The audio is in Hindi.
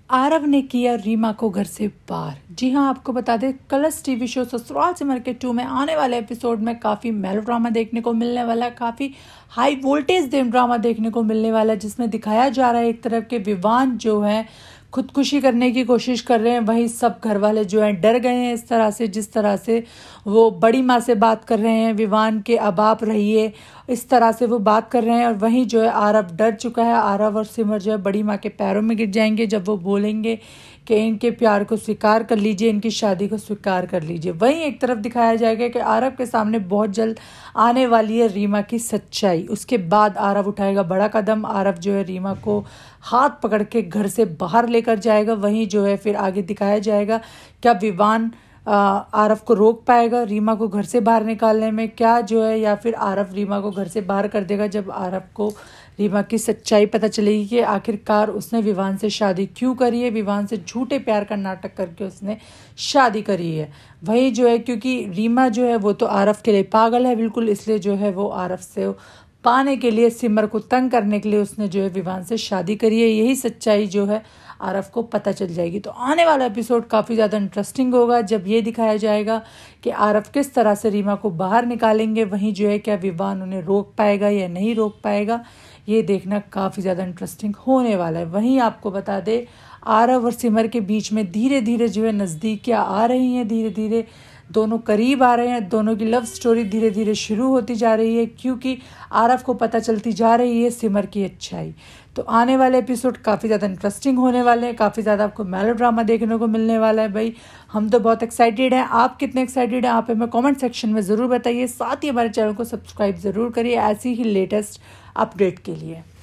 आरव ने किया रीमा को घर से बाहर। जी हाँ, आपको बता दें Colors TV show Sasural Simar के 2 में आने वाले एपिसोड में काफ़ी मेलोड्रामा देखने को मिलने वाला है, काफ़ी हाई वोल्टेज ड्रामा देखने को मिलने वाला है, जिसमें दिखाया जा रहा है एक तरफ के विवान जो है खुदकुशी करने की कोशिश कर रहे हैं, वहीं सब घर वाले जो हैं डर गए हैं इस तरह से, जिस तरह से वो बड़ी माँ से बात कर रहे हैं विवान के अब आप रहिए, इस तरह से वो बात कर रहे हैं। और वहीं जो है आरव डर चुका है। आरव और सिमर जो है बड़ी माँ के पैरों में गिर जाएंगे जब वो बोलेंगे कि इनके प्यार को स्वीकार कर लीजिए, इनकी शादी को स्वीकार कर लीजिए। वहीं एक तरफ दिखाया जाएगा कि आरव के सामने बहुत जल्द आने वाली है रीमा की सच्चाई। उसके बाद आरव उठाएगा बड़ा कदम। आरव जो है रीमा को हाथ पकड़ के घर से बाहर लेकर जाएगा। वहीं जो है फिर आगे दिखाया जाएगा क्या विवान आरव को रोक पाएगा रीमा को घर से बाहर निकालने में, क्या जो है, या फिर आरव रीमा को घर से बाहर कर देगा जब आरव को रीमा की सच्चाई पता चलेगी कि आखिरकार उसने विवान से शादी क्यों करी है, विवान से झूठे प्यार का नाटक करके उसने शादी करी है। वही जो है क्योंकि रीमा जो है वो तो आरव के लिए पागल है बिल्कुल, इसलिए जो है वो आरव से पाने के लिए, सिमर को तंग करने के लिए उसने जो है विवान से शादी करी है। यही सच्चाई जो है आरव को पता चल जाएगी। तो आने वाला एपिसोड काफ़ी ज़्यादा इंटरेस्टिंग होगा जब ये दिखाया जाएगा कि आरव किस तरह से रीमा को बाहर निकालेंगे। वहीं जो है क्या विवान उन्हें रोक पाएगा या नहीं रोक पाएगा, ये देखना काफ़ी ज़्यादा इंटरेस्टिंग होने वाला है। वहीं आपको बता दें आरव और सिमर के बीच में धीरे धीरे जो है नज़दीकियाँ आ रही हैं, धीरे धीरे दोनों करीब आ रहे हैं। दोनों की लव स्टोरी धीरे धीरे शुरू होती जा रही है क्योंकि आरव को पता चलती जा रही है सिमर की अच्छाई। तो आने वाले एपिसोड काफ़ी ज़्यादा इंटरेस्टिंग होने वाले हैं, काफ़ी ज़्यादा आपको मेलोड्रामा देखने को मिलने वाला है। भाई हम तो बहुत एक्साइटेड हैं, आप कितने एक्साइटेड हैं आप हमें कमेंट सेक्शन में ज़रूर बताइए। साथ ही हमारे चैनल को सब्सक्राइब ज़रूर करिए ऐसी ही लेटेस्ट अपडेट के लिए।